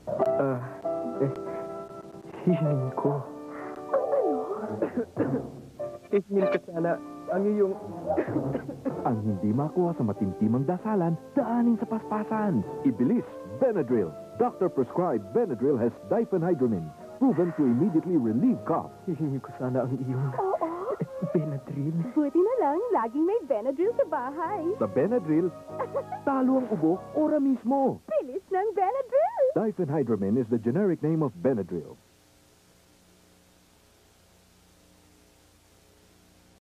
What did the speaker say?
Hihingin ko. Hihingin ka sana ang iyong... Ang hindi makuha sa matimtimang dasalan, daanin sa paspasan. Ibilis, Benadryl. Doctor-prescribed Benadryl has Diphenhydramine, proven to immediately relieve cough. Hihingin ko sana ang iyong... Oo. Benadryl. Buti na lang, laging may Benadryl sa bahay. Sa Benadryl, talo ang ubo, ora mismo. Bilis ng Benadryl! Diphenhydramine is the generic name of Benadryl.